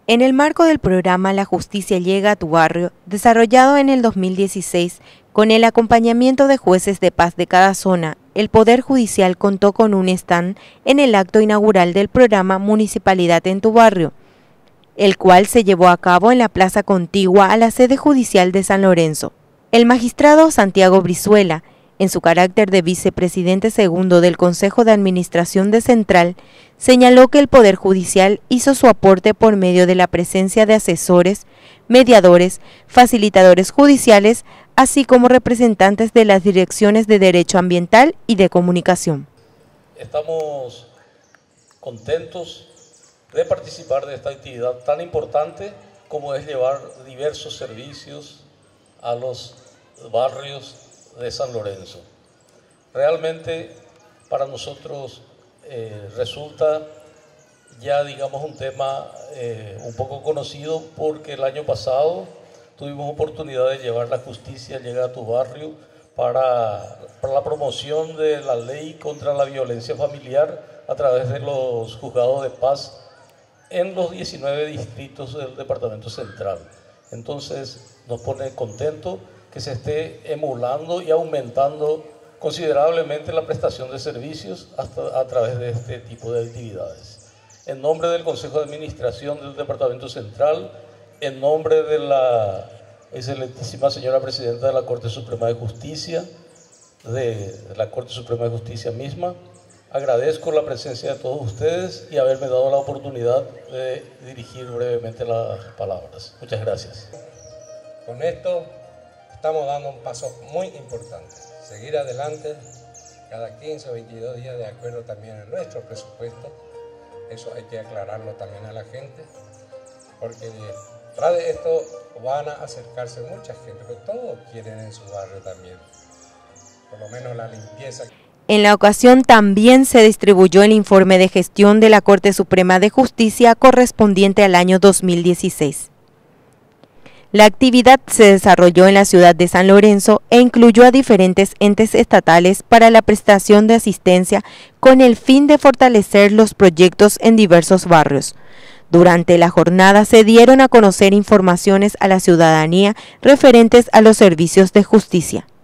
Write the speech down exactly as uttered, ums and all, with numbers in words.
En el marco del programa La Justicia Llega a tu Barrio, desarrollado en el dos mil dieciséis, con el acompañamiento de jueces de paz de cada zona, el Poder Judicial contó con un stand en el acto inaugural del programa Municipalidad en tu Barrio, el cual se llevó a cabo en la plaza contigua a la sede judicial de San Lorenzo. El magistrado Santiago Brizuela, en su carácter de vicepresidente segundo del Consejo de Administración de Central, señaló que el Poder Judicial hizo su aporte por medio de la presencia de asesores, mediadores, facilitadores judiciales, así como representantes de las direcciones de Derecho Ambiental y de Comunicación. Estamos contentos de participar de esta actividad tan importante como es llevar diversos servicios a los barrios de San Lorenzo. Realmente para nosotros eh, resulta ya digamos un tema eh, un poco conocido, porque el año pasado tuvimos oportunidad de llevar la justicia Llega a tu Barrio para, para la promoción de la ley contra la violencia familiar a través de los juzgados de paz en los diecinueve distritos del Departamento Central. Entonces nos pone contento que se esté emulando y aumentando considerablemente la prestación de servicios hasta a través de este tipo de actividades. En nombre del Consejo de Administración del Departamento Central, en nombre de la excelentísima señora Presidenta de la Corte Suprema de Justicia, de la Corte Suprema de Justicia misma, agradezco la presencia de todos ustedes y haberme dado la oportunidad de dirigir brevemente las palabras. Muchas gracias. Con esto estamos dando un paso muy importante, seguir adelante cada quince o veintidós días de acuerdo también a nuestro presupuesto. Eso hay que aclararlo también a la gente, porque tras de esto van a acercarse mucha gente, porque todos quieren en su barrio también, por lo menos la limpieza. En la ocasión también se distribuyó el informe de gestión de la Corte Suprema de Justicia correspondiente al año dos mil dieciséis. La actividad se desarrolló en la ciudad de San Lorenzo e incluyó a diferentes entes estatales para la prestación de asistencia con el fin de fortalecer los proyectos en diversos barrios. Durante la jornada se dieron a conocer informaciones a la ciudadanía referentes a los servicios de justicia.